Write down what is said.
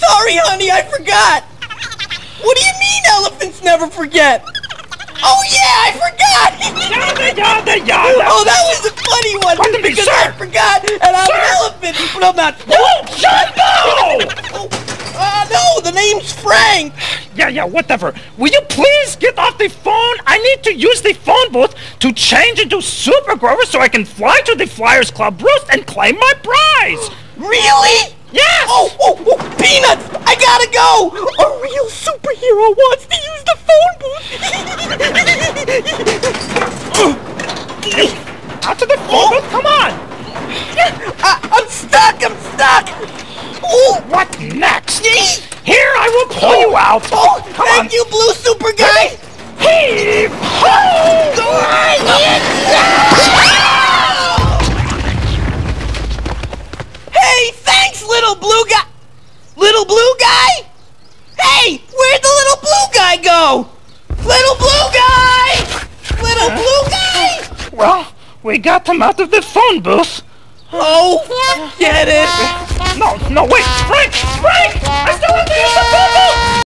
sorry, honey, I forgot. What do you mean elephants never forget? Oh yeah, I forgot! Yada, yada. Oh, that was a funny one! Pardon me, because sir. I forgot, and I'm an elephant! But I'm not... Jumbo! No, the name's Frank! Yeah, whatever. Will you please get off the phone? I need to use the phone booth to change into Super Grover so I can fly to the Flyers Club roost and claim my prize! Really? Yes! Oh, Peanuts! I gotta go! A real superhero wants to use the phone booth! Out to the phone booth, come on! I'm stuck! Oh. What next? Here, I will pull you out! Oh, thank you, Blue Super Guy! Heave ho! Hey, thanks, little blue guy! Little blue guy? Hey, where'd the little blue guy go? Little blue guy! Little blue guy! Well, we got him out of the phone booth. Oh, get it! No, wait, Frank!